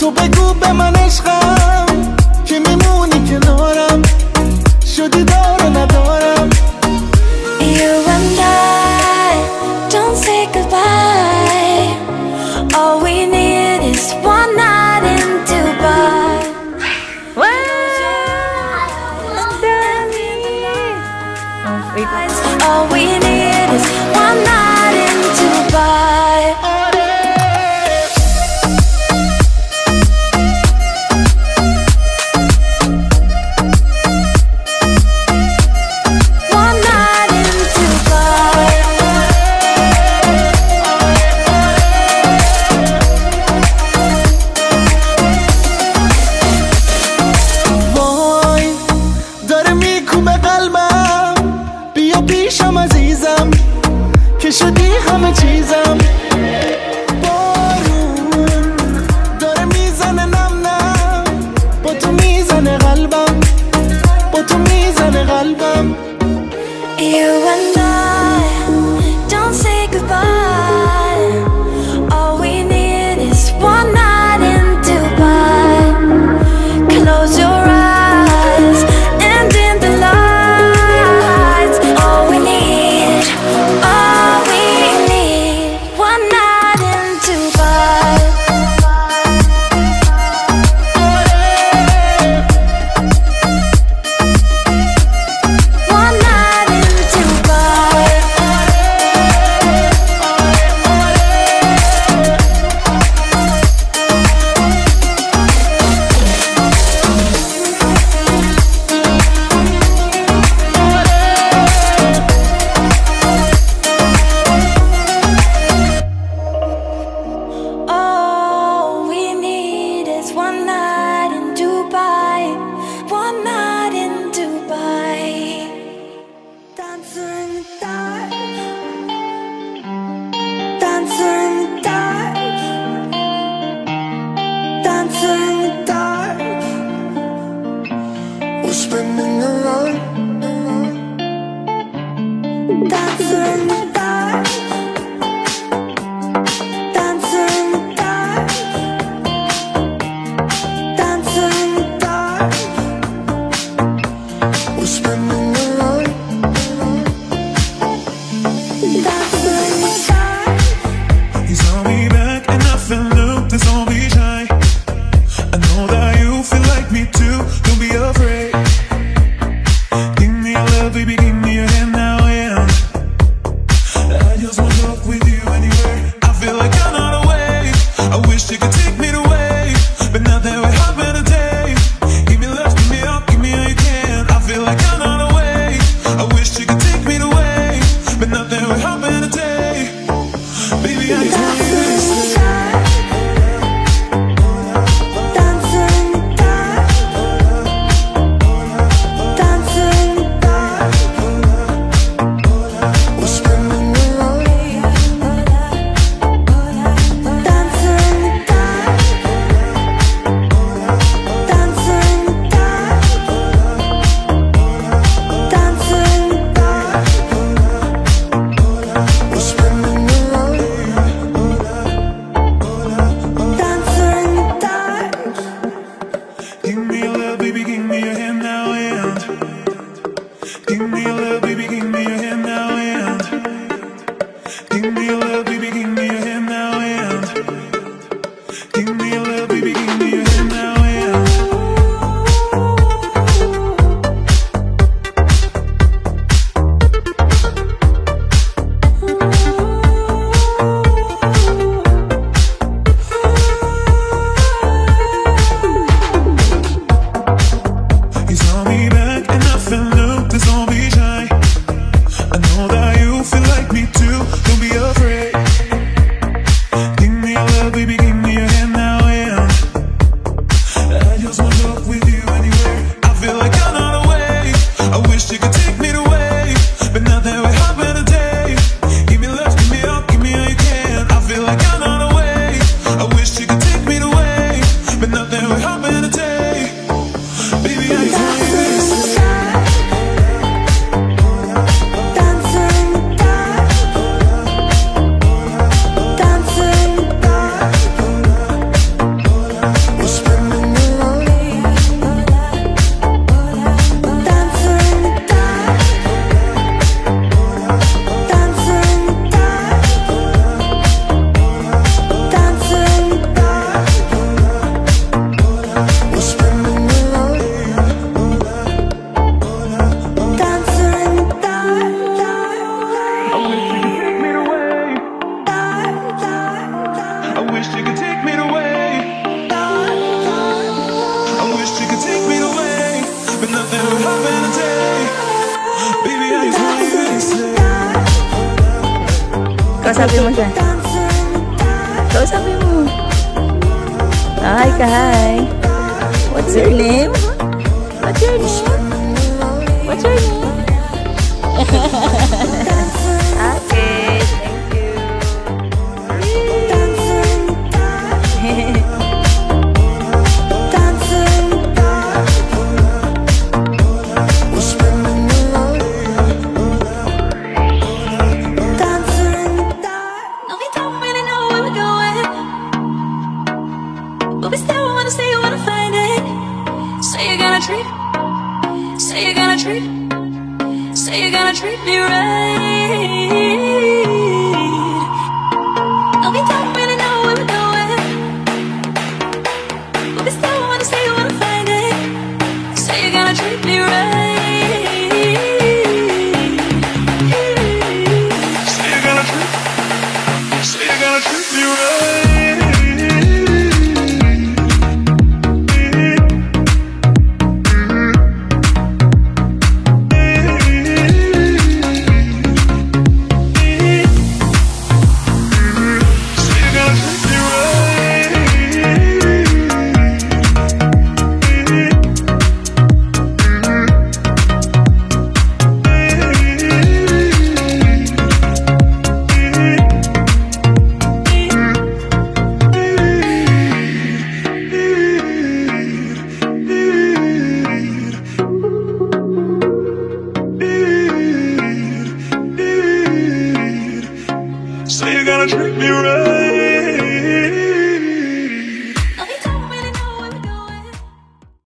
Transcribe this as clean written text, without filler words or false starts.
تو بگو به من عشقم که میمونی کنارم، شدی دار و ندارم. You and I don't say goodbye. All we need is one night in Dubai. All we need is one night in Dubai. One night in Dubai. وای داره میکوبه قلبم، بیا پیشم عزیزم که شدی همه چیزم. بارون داره میزنه نم نم، با تو میزنه قلبم، با تو میزنه قلبم. You and I don't say goodbye. All we need is one night in Dubai. Close your eyes and dim the lights. All we need, one night in Dubai. One night in Dubai. All we need is one night in Dubai. One night in Dubai. Dancer in the dark. Dancer in the dark. Dancer in the dark. We're spinning around. Dancer in the dark. Dancer in the dark. Dancer in the dark. We're spinning around. Dancer in the dark. He's on me back and nothing new, there's don't be shy. I know that you feel like me too, don't be afraid. Give me your love, baby, give me your hand now, yeah. I just wanna talk with you anywhere. I feel like I'm not away. I wish you could take me away, but now that we're having a day. Give me love, give me up, give me all you can. I feel like I'm not away. I wish you could take me away, but now that we're having a day. Baby, I just want you to stay. Dancer in the dark. Dancer in the dark. We're spinning around. Dancer in the dark. Dancer in the dark. Dancer in the dark. We're spinning around. Dancer in the dark. Give me your love, baby, give me your hand now, and give me your love, baby, give me your hand now, and give me your love, baby, give me your hand now, and give me your love, baby, give me your hand now, and he's on me back and nothing new, there's don't be shy. I know that you feel like me too, don't be afraid. Give me your love, baby, give me your hand now, and Kausapin mo siya. Kausapin mo. Hi, hi. What's your name? What's your name? What's your name? Okay, thank you. No, we don't really know where we're going, but we still wanna see, wanna find it. Say you're gonna treat, say you're gonna treat, say you're gonna treat me right.